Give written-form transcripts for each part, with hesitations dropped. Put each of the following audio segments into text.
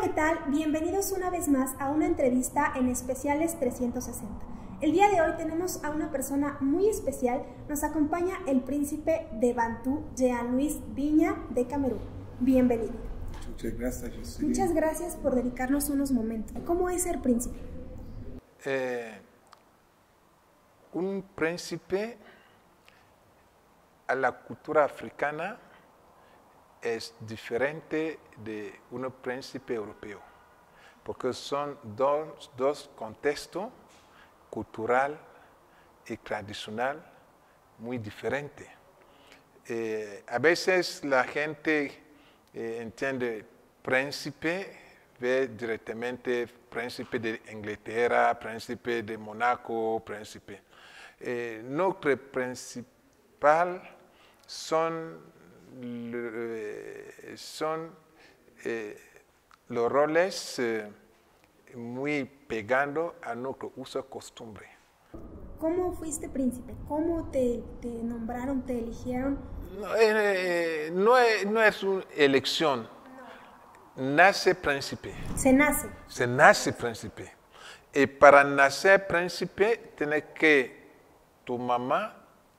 ¿qué tal? Bienvenidos una vez más a una entrevista en Especiales 360. El día de hoy tenemos a una persona muy especial. Nos acompaña el príncipe de Bantú, Jean-Louis Viña de Camerún. Bienvenido. Muchas gracias, Jocelyn. Muchas gracias por dedicarnos unos momentos. ¿Cómo es ser príncipe? Un príncipe a la cultura africana es diferente de un príncipe europeo, porque son dos contextos cultural y tradicional muy diferentes. A veces la gente entiende príncipe, ve directamente príncipe de Inglaterra, príncipe de Mónaco, príncipe. Nuestro principal son los roles muy pegando a nuestro uso de costumbre. ¿Cómo fuiste príncipe? ¿Cómo te nombraron, te eligieron? No es una elección. Nace príncipe. Se nace. Se nace príncipe. Y para nacer príncipe, tiene que tu mamá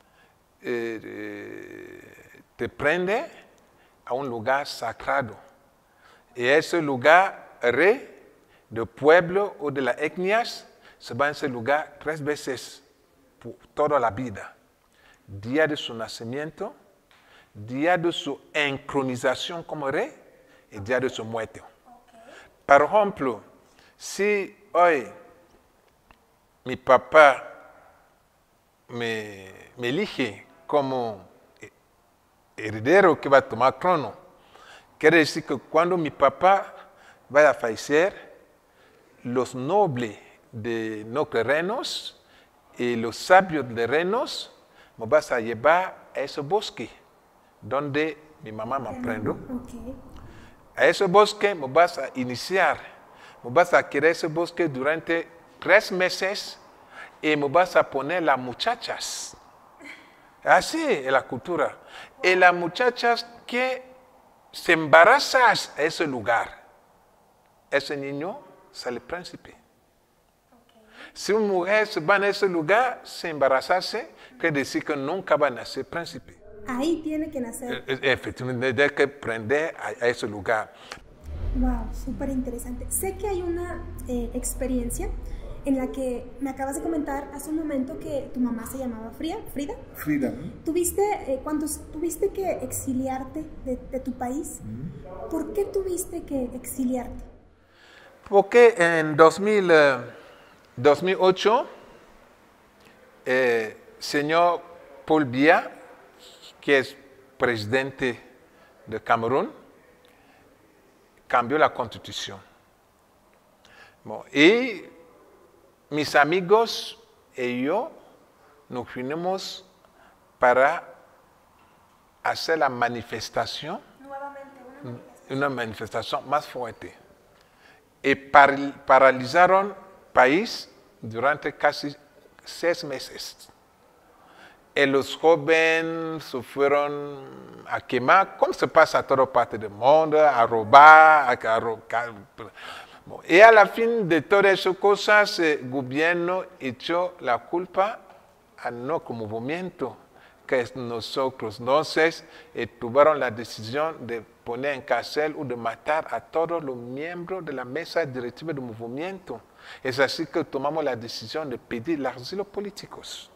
te prende a un lugar sagrado. Y ese lugar, rey del pueblo o de las etnias, se va a ese lugar 3 veces por toda la vida. Día de su nacimiento, día de su entronización como rey y día de su muerte. Por ejemplo, si hoy mi papá me elige como heredero que va a tomar trono, quiere decir que cuando mi papá vaya a fallecer, los nobles de nuestros reinos y los sabios de reinos me vas a llevar a ese bosque donde mi mamá me prendo. A ese bosque me vas a iniciar, me vas a querer ese bosque durante 3 meses y me vas a poner las muchachas. Así es la cultura. Y las muchachas que se embarazan a ese lugar, ese niño sale príncipe. Si una mujer se va a ese lugar sin embarazarse, quiere decir que nunca va a nacer príncipe. Ahí tiene que nacer. Efectivamente, tiene que prender a ese lugar. Wow, súper interesante. Sé que hay una experiencia en la que me acabas de comentar hace un momento que tu mamá se llamaba Frida. Frida. Cuando tuviste que exiliarte de tu país, ¿por qué tuviste que exiliarte? Porque en 2008, señor Paul Biya, que es presidente de Camerún, cambió la constitución. Y mis amigos y yo nos reunimos para hacer la manifestación, una manifestación más fuerte. Y paralizaron el país durante casi 6 meses. Y los jóvenes se fueron a quemar, como se pasa a toda parte del mundo, a robar, y a la fin de todas esas cosas, el gobierno echó la culpa a nuestro movimiento, que es nosotros. Entonces, tuvieron la decisión de poner en cárcel o de matar a todos los miembros de la mesa directiva del movimiento. Es así que tomamos la decisión de pedir los asilos políticos.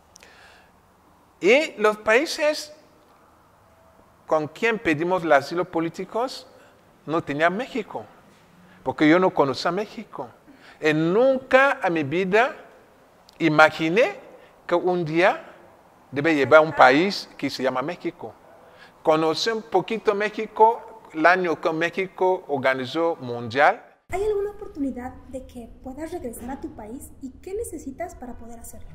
Y los países con quien pedimos los asilos políticos no tenían México, porque yo no conocía México. Y nunca en mi vida imaginé que un día debe llevar a un país que se llama México. Conocí un poquito México el año que México organizó Mundial. ¿Hay alguna oportunidad de que puedas regresar a tu país y qué necesitas para poder hacerlo?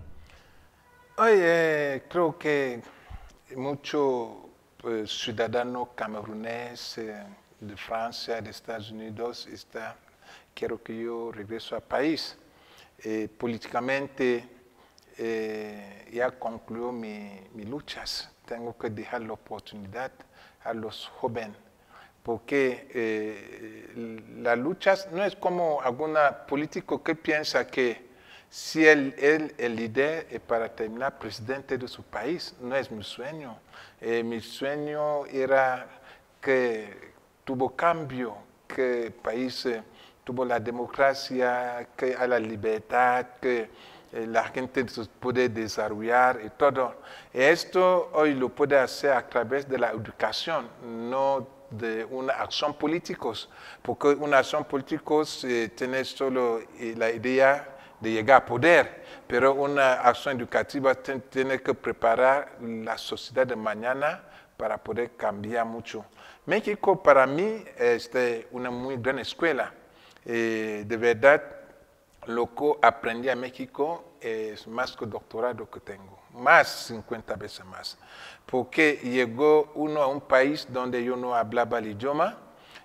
Creo que muchos ciudadanos cameruneses de Francia, de Estados Unidos, quiero que yo regrese al país. Políticamente ya concluyó mis luchas. Tengo que dejar la oportunidad a los jóvenes porque la lucha no es como algún político que piensa que si él el líder para terminar presidente de su país. No es mi sueño. Mi sueño era que tuvo cambio, que el país tuvo la democracia, que hay la libertad, que la gente se puede desarrollar y todo. Esto hoy lo puede hacer a través de la educación, no de una acción política, porque una acción política tiene solo la idea de llegar a poder, pero una acción educativa tiene que preparar la sociedad de mañana para poder cambiar mucho. México para mí es una muy buena escuela. De verdad, lo que aprendí a México es más que el doctorado que tengo, más 50 veces más. Porque llegó uno a un país donde yo no hablaba el idioma,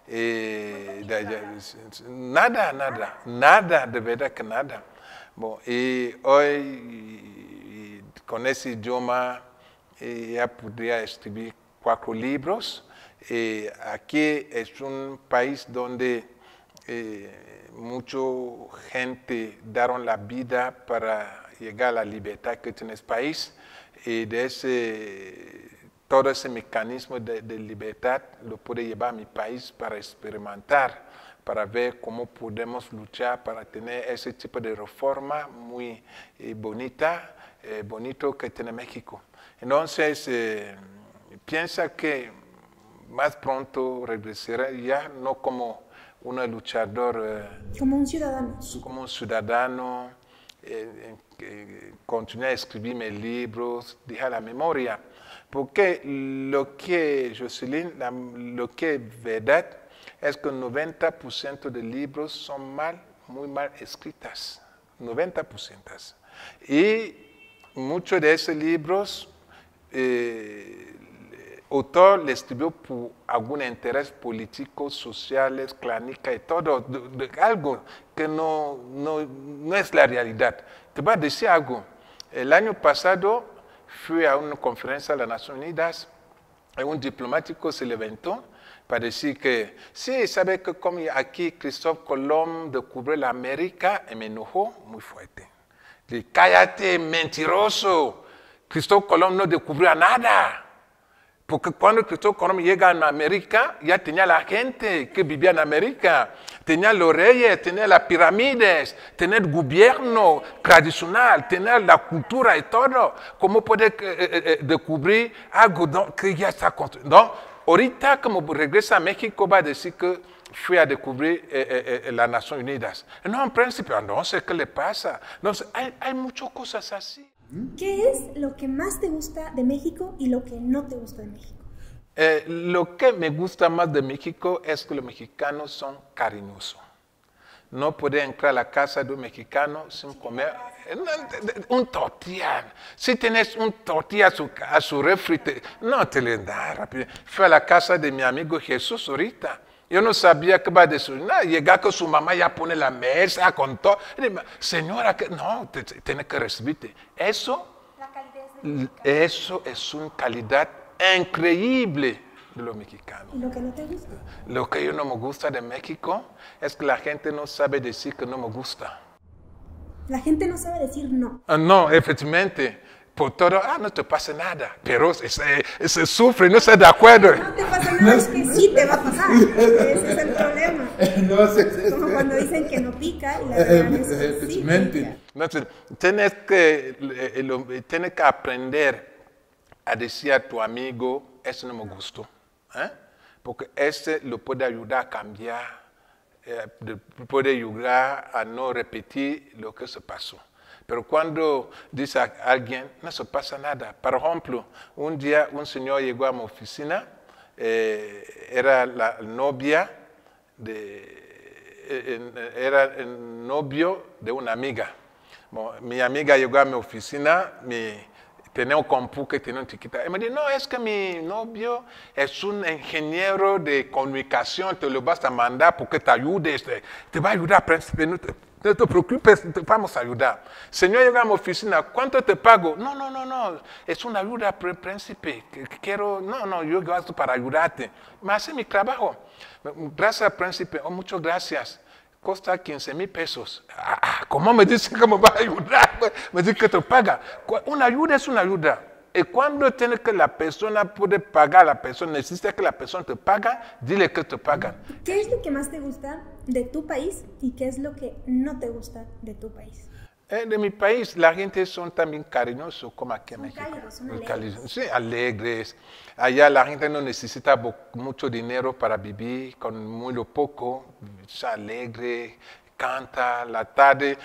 nada, de verdad que nada. Bueno, y hoy con ese idioma ya podría escribir 4 libros. Aquí es un país donde mucha gente dieron la vida para llegar a la libertad que tiene el país. Y de todo ese mecanismo de libertad lo puede llevar a mi país para experimentar, para ver cómo podemos luchar para tener ese tipo de reforma muy bonito que tiene México. Entonces, piensa que más pronto regresaré ya, no como un luchador. Como un ciudadano. Como un ciudadano, continuar a escribir mis libros, dejar la memoria. Porque lo que, Jocelyn, lo que es verdad es que el 90% de libros son muy mal escritas. 90%. Y muchos de esos libros autor le escribió por algún interés político, social, clánica y todo, algo que no es la realidad. Te voy a decir algo. El año pasado fui a una conferencia de las Naciones Unidas y un diplomático se levantó para decir que, sí, sabe que como aquí Cristóbal Colón descubrió la América, y me enojó muy fuerte. Le dije, cállate, mentiroso. Cristóbal Colón no descubrió nada. Porque cuando Cristóbal Colón llega a América, ya tenía la gente que vivía en América. Tenía los reyes, tenía las pirámides, tenía el gobierno tradicional, tenía la cultura y todo. ¿Cómo puede descubrir algo que ya está construido? ¿No? Ahorita, como regresa a México, va a decir que fui a descubrir las Naciones Unidas. No, en principio, no sé qué le pasa. No sé, hay muchas cosas así. ¿Qué es lo que más te gusta de México y lo que no te gusta de México? Lo que me gusta más de México es que los mexicanos son cariñosos. No puede entrar a la casa de un mexicano sin comer un tortilla. Si tienes un tortilla a su refri, no te le da rápido. Fui a la casa de mi amigo Jesús ahorita. Yo no sabía que va a desayunar. Llega con su mamá, ya pone la mesa con todo. Señora, no, tiene que recibirte. Eso es una calidad increíble de los mexicanos. ¿Y lo que no te gusta? Lo que yo no me gusta de México es que la gente no sabe decir que no me gusta. La gente no sabe decir no. No, efectivamente. Por todo, no te pasa nada, pero se sufre, no está de acuerdo. No te pasa nada, es que sí te va a pasar. Ese es el problema. Como cuando dicen que no pica y la verdad es que sí pica. Entonces, tienes que aprender a decir a tu amigo, eso no me gustó. Porque ese lo puede ayudar a cambiar, puede ayudar a no repetir lo que se pasó. Pero cuando dice a alguien, no se pasa nada. Por ejemplo, un día un señor llegó a mi oficina, era la novia, era el novio de una amiga. Bueno, mi amiga llegó a mi oficina, tenía un compu que tenía un chiquita. Y me dijo, no, es que mi novio es un ingeniero de comunicación, te lo vas a mandar porque te ayude, te va a ayudar a no te preocupes, te vamos a ayudar. Señor, llega a mi oficina, ¿cuánto te pago? No, es una ayuda, príncipe, quiero, no, yo gasto para ayudarte. Me hace mi trabajo. Gracias, príncipe, muchas gracias. Cuesta 15,000 pesos. ¿Cómo me dice que me va a ayudar? Me dice que te paga. Una ayuda es una ayuda. Y cuando tiene que la persona puede pagar, la persona necesita que la persona te paga, dile que te pagan. ¿Qué es lo que más te gusta de tu país y qué es lo que no te gusta de tu país? De mi país, la gente son también cariñosos, como aquí en México. Son alegres. Sí, alegres. Allá la gente no necesita mucho dinero para vivir, con muy poco, es alegre, canta a la tarde,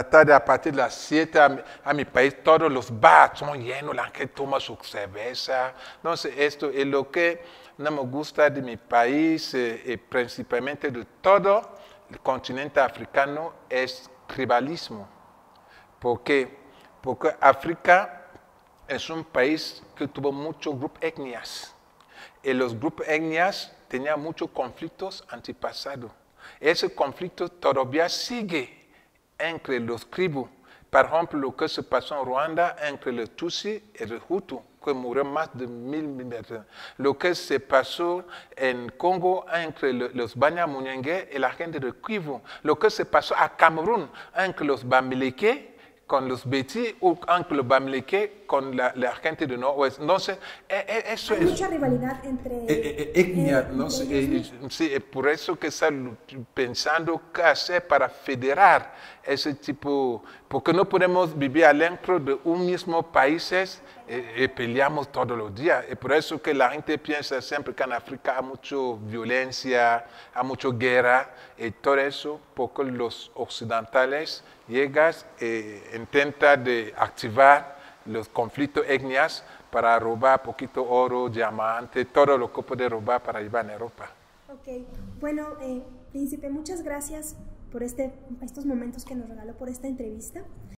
a partir de las 7 a mi país, todos los bares son llenos, la gente toma su cerveza. Entonces, esto es lo que no me gusta de mi país, principalmente de todo el continente africano, es tribalismo. ¿Por qué? Porque África es un país que tuvo muchos grupos etnias. Y los grupos etnias tenían muchos conflictos antepasados. Ese conflicto todavía sigue entre los tribus. Por ejemplo, lo que se pasó en Ruanda entre los Tutsi y los Hutu, que murió más de 1,000 personas. Lo que se pasó en Congo entre los Banyamulenge y la gente de Kivu. Lo que se pasó a Camerún entre los Bamileke con los Beti o entre los Bamileke con la gente del Noroeste. Entonces, eso hay mucha rivalidad entre etnia. No sé, sí, por eso que están pensando qué hacer para federar ese tipo, porque no podemos vivir adentro de un mismo país y peleamos todos los días. Y por eso que la gente piensa siempre que en África hay mucha violencia, hay mucha guerra, y todo eso porque los occidentales llegan e intentan de activar los conflictos etnias para robar poquito oro, diamante, todo lo que puede robar para llevar a Europa. Ok, bueno, príncipe, muchas gracias por estos momentos que nos regaló, por esta entrevista.